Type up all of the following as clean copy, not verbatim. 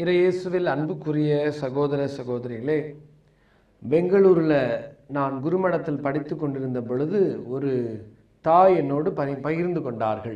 இறையேசுவில் அன்புக்குரிய சகோதர சகோதரிகளே, பெங்களூரில் நான் குருமடத்தில் படித்து கொண்டிருந்த பொழுது ஒரு தாய் என்னோடு பகிர்ந்து கொண்டார்கள்.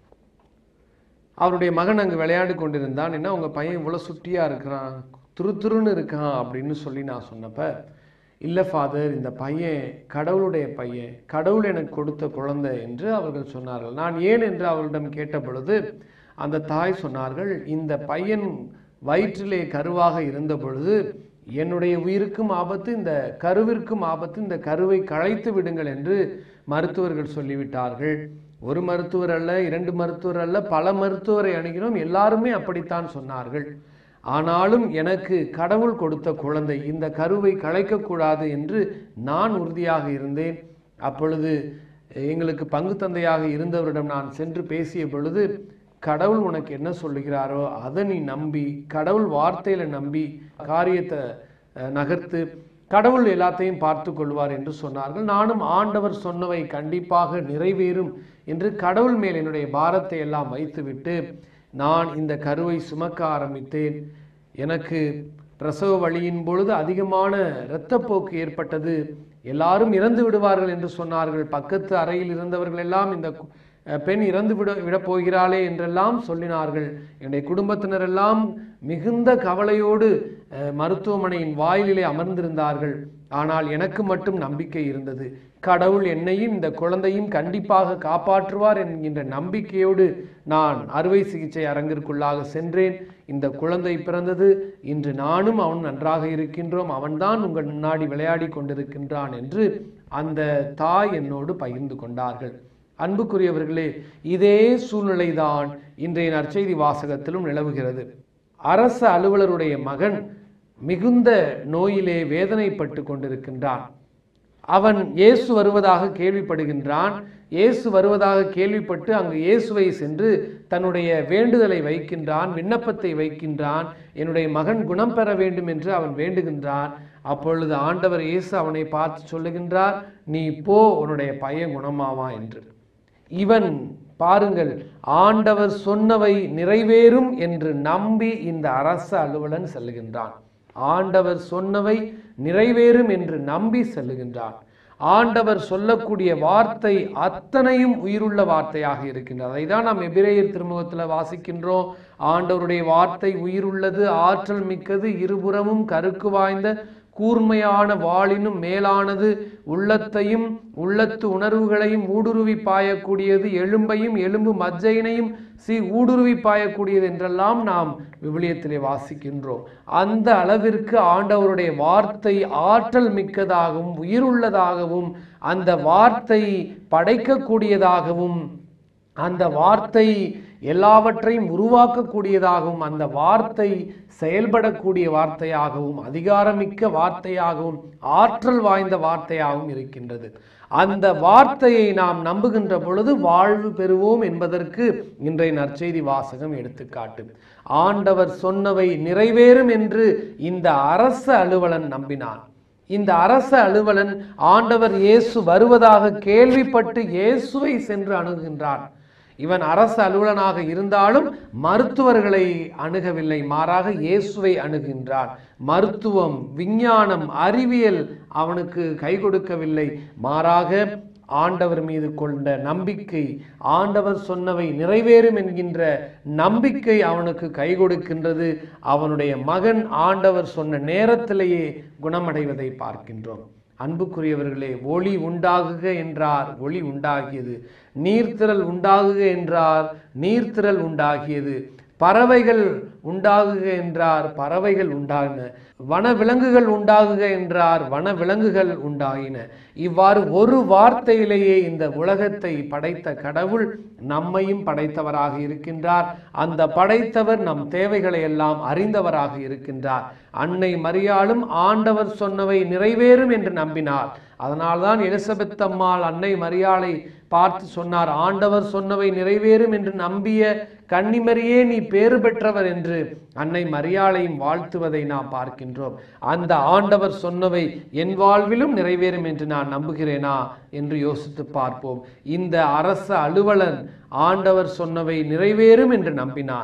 அவருடைய மகன் அங்கு விளையாடி கொண்டிருந்தான். என்ன உங்கள் பையன் இவ்வளோ சுட்டியாக இருக்கிறான், துருத்துருன்னு இருக்கான் அப்படின்னு சொல்லி நான் சொன்னப்ப, இல்லை ஃபாதர், இந்த பையன் கடவுளுடைய பையன், கடவுள் எனக்கு கொடுத்த குழந்தை என்று அவர்கள் சொன்னார்கள். நான் ஏன் என்று அவர்களிடம் கேட்ட பொழுது அந்த தாய் சொன்னார்கள், இந்த பையன் வயிற்றிலே கருவாக இருந்த பொழுது என்னுடைய உயிருக்கும் ஆபத்து, இந்த கருவிற்கும் ஆபத்து, இந்த கருவை களைத்து விடுங்கள் என்று மருத்துவர்கள் சொல்லிவிட்டார்கள். ஒரு மருத்துவர் அல்ல, இரண்டு மருத்துவர் அல்ல, பல மருத்துவரை அணுகினோம், எல்லாருமே அப்படித்தான் சொன்னார்கள். ஆனாலும் எனக்கு கடவுள் கொடுத்த குழந்தை, இந்த கருவை களைக்கக்கூடாது என்று நான் உறுதியாக இருந்தேன். அப்பொழுது எங்களுக்கு பங்கு தந்தையாக இருந்தவரிடம் நான் சென்று பேசிய பொழுது, கடவுள் உனக்கு என்ன சொல்லுகிறாரோ அதை நீ நம்பி, கடவுள் வார்த்தையில நம்பி காரியத்தை நகர்த்து, கடவுள் எல்லாத்தையும் பார்த்து கொள்வார் என்று சொன்னார்கள். நானும் ஆண்டவர் சொன்னவை கண்டிப்பாக நிறைவேறும் என்று கடவுள் மேல் என்னுடைய பாரத்தை எல்லாம் வைத்துவிட்டு நான் இந்த கருவை சுமக்க ஆரம்பித்தேன். எனக்கு பிரசவ வழியின் பொழுது அதிகமான இரத்தப்போக்கு ஏற்பட்டது. எல்லாரும் இறந்து விடுவார்கள் என்று சொன்னார்கள். பக்கத்து அறையில் இருந்தவர்கள் எல்லாம் இந்த பெண் இறந்து விடப் போகிறாளே என்றெல்லாம் சொல்லினார்கள். என்னுடைய குடும்பத்தினரெல்லாம் மிகுந்த கவலையோடு மருத்துவமனையின் வாயிலே அமர்ந்திருந்தார்கள். ஆனால் எனக்கு மட்டும் நம்பிக்கை இருந்தது. கடவுள் என்னையும் இந்த குழந்தையும் கண்டிப்பாக காப்பாற்றுவார் என்கின்ற நம்பிக்கையோடு நான் அறுவை சிகிச்சை அரங்கிற்குள்ளாக சென்றேன். இந்த குழந்தை பிறந்தது. இன்று நானும் அவன் நன்றாக இருக்கின்றோம், அவன்தான் உங்கள் முன்னாடி விளையாடி கொண்டிருக்கின்றான் என்று அந்த தாய் என்னோடு பகிர்ந்து கொண்டார்கள். அன்புக்குரியவர்களே, இதே சூழ்நிலைதான் இன்றைய நற்செய்தி வாசகத்திலும் நிலவுகிறது. அரசு அலுவலருடைய மகன் மிகுந்த நோயிலே வேதனைப்பட்டு கொண்டிருக்கின்றான். அவன் இயேசு வருவதாக கேள்விப்படுகின்றான். இயேசு வருவதாக கேள்விப்பட்டு அங்கு இயேசுவை சென்று தன்னுடைய வேண்டுதலை வைக்கின்றான், விண்ணப்பத்தை வைக்கின்றான். என்னுடைய மகன் குணம் பெற வேண்டும் என்று அவன் வேண்டுகின்றான். அப்பொழுது ஆண்டவர் இயேசு அவனை பார்த்து சொல்லுகின்றார், நீ போ, உன்னுடைய பையன் குணமாவான் என்று. இவன் பாருங்கள், ஆண்டவர் சொன்னவை நிறைவேறும் என்று நம்பி இந்த அரசு அலுவலன் செல்லுகின்றான். ஆண்டவர் சொன்னவை நிறைவேறும் என்று நம்பி செல்லுகின்றான். ஆண்டவர் சொல்லக்கூடிய வார்த்தை அத்தனையும் உயிருள்ள வார்த்தையாக இருக்கின்றது. அதை தான் நாம் எபிரேயர் திருமுகத்தில் வாசிக்கின்றோம். ஆண்டவருடைய வார்த்தை உயிருள்ளது, ஆற்றல் மிக்கது, இருபுறமும் கருக்கு வாய்ந்த கூர்மையான வாளினும் மேலானது, உள்ளத்தையும் உள்ளத்து உணர்வுகளையும் ஊடுருவி பாயக்கூடியது, எலும்பையும் எலும்பு மஜ்ஜையினையும் ஊடுருவி பாயக்கூடியது என்றெல்லாம் நாம் விவிலியத்திலே வாசிக்கின்றோம். அந்த அளவிற்கு ஆண்டவருடைய வார்த்தை ஆற்றல் மிக்கதாகவும் உயிருள்ளதாகவும், அந்த வார்த்தை படைக்கக்கூடியதாகவும், அந்த வார்த்தை எல்லாவற்றையும் உருவாக்கக்கூடியதாகவும், அந்த வார்த்தை செயல்படக்கூடிய வார்த்தையாகவும், அதிகாரமிக்க வார்த்தையாகவும், ஆற்றல் வாய்ந்த வார்த்தையாகவும் இருக்கின்றது. அந்த வார்த்தையை நாம் நம்புகின்ற பொழுது வாழ்வு பெறுவோம் என்பதற்கு இன்றைய நற்செய்தி வாசகம் எடுத்துக்காட்டு. ஆண்டவர் சொன்னவை நிறைவேறும் என்று இந்த அரச அலுவலன் நம்பினான். இந்த அரச அலுவலன் ஆண்டவர் இயேசு வருவதாக கேள்விப்பட்டு இயேசுவை சென்று அணுகுகின்றான். இவன் அரசு அலுவலனாக இருந்தாலும் மருத்துவர்களை அணுகவில்லை, மாறாக இயேசுவை அணுகின்றான். மருத்துவம், விஞ்ஞானம், அறிவியல் அவனுக்கு கை கொடுக்கவில்லை, மாறாக ஆண்டவர் மீது கொண்ட நம்பிக்கை, ஆண்டவர் சொன்னவை நிறைவேறும் என்கின்ற நம்பிக்கை அவனுக்கு கை கொடுக்கின்றது. அவனுடைய மகன் ஆண்டவர் சொன்ன நேரத்திலேயே குணமடைவதை பார்க்கின்றோம். அன்புக்குரியவர்களே, ஒளி உண்டாகுக என்றார், ஒளி உண்டாகியது. நீர்த்திரள் உண்டாகுக என்றார், நீர்த்திரள் உண்டாகியது. பறவைகள் உண்டாகுக என்றார், பறவைகள் உண்டாகின. வனவிலங்குகள் உண்டாகுக என்றார், வனவிலங்குகள் உண்டாகின. இவ்வாறு ஒரு வார்த்தையிலேயே இந்த உலகத்தை படைத்த கடவுள் நம்மையும் படைத்தவராக இருக்கின்றார். அந்த படைத்தவர் நம் தேவைகளை எல்லாம் அறிந்தவராக இருக்கின்றார். அன்னை மரியாளும் ஆண்டவர் சொன்னவை நிறைவேறும் என்று நம்பினார். அதனால்தான் எலிசபெத் அம்மாள் அன்னை மரியாளை பார்த்து சொன்னார், ஆண்டவர் சொன்னவை நிறைவேறும் என்று நம்பிய கன்னிமரியே நீ பேறு பெற்றவர் என்று அன்னை மரியாளையும் வாழ்த்துவதை நாம் பார்க்கின்றோம். அந்த ஆண்டவர் சொன்னவை என் வாழ்விலும் நிறைவேறும் என்று நான் நம்புகிறேனா என்று யோசித்து பார்ப்போம். இந்த அரச அலுவலன் ஆண்டவர் சொன்னவை நிறைவேறும் என்று நம்பினான்.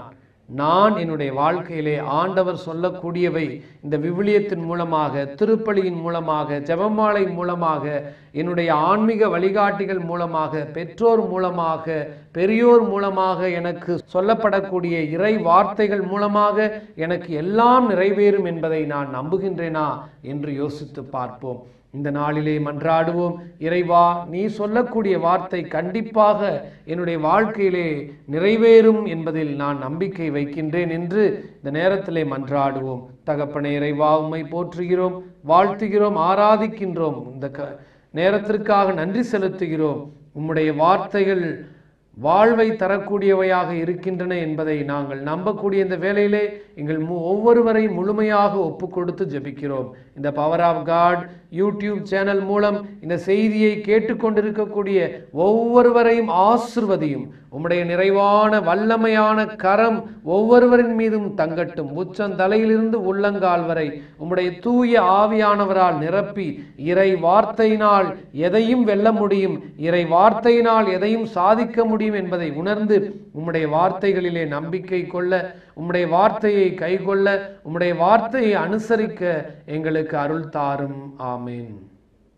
நான் என்னுடைய வாழ்க்கையிலே ஆண்டவர் சொல்லக்கூடியவை இந்த விவிலியத்தின் மூலமாக, திருப்பலியின் மூலமாக, ஜெபமாலை மூலமாக, என்னுடைய ஆன்மீக வழிகாட்டிகள் மூலமாக, பெற்றோர் மூலமாக, பெரியோர் மூலமாக எனக்கு சொல்லப்படக்கூடிய இறை வார்த்தைகள் மூலமாக எனக்கு எல்லாம் நிறைவேறும் என்பதை நான் நம்புகின்றேனா என்று யோசித்து பார்ப்போம். இந்த நாளிலே மன்றாடுவோம். இறைவா, நீ சொல்லக்கூடிய வார்த்தை கண்டிப்பாக என்னுடைய வாழ்க்கையிலே நிறைவேறும் என்பதில் நான் நம்பிக்கை வைக்கின்றேன் என்று இந்த நேரத்திலே மன்றாடுவோம். தகப்பனே, இறைவா, உம்மை போற்றுகிறோம், வாழ்த்துகிறோம், ஆராதிக்கின்றோம். இந்த நேரத்திற்காக நன்றி செலுத்துகிறோம். உம்முடைய வார்த்தைகள் வாழ்வை தரக்கூடியவையாக இருக்கின்றன என்பதை நாங்கள் நம்பக்கூடிய இந்த வேளையிலே எங்கள் ஒவ்வொருவரையும் முழுமையாக ஒப்பு கொடுத்து ஜெபிக்கிறோம். இந்த power of God YouTube channel மூலம் இந்த செய்தியை கேட்டுக்கொண்டிருக்கக்கூடிய ஒவ்வொருவரையும் ஆசிர்வதியும். உம்முடைய நிறைவான வல்லமையான கரம் ஒவ்வொருவரின் மீதும் தங்கட்டும். உச்சந்தலையிலிருந்து உள்ளங்கால் வரை உம்முடைய தூய ஆவியானவரால் நிரப்பி, இறை வார்த்தையினால் எதையும் வெல்ல முடியும், இறை வார்த்தையினால் எதையும் சாதிக்க முடியும் என்பதை உணர்ந்து உம்முடைய வார்த்தைகளிலே நம்பிக்கை கொள்ள, உம்முடைய வார்த்தையை கைக்கொள்ள, உம்முடைய வார்த்தையை அனுசரிக்க எங்களுக்கு அருள் தாரும். ஆமென்.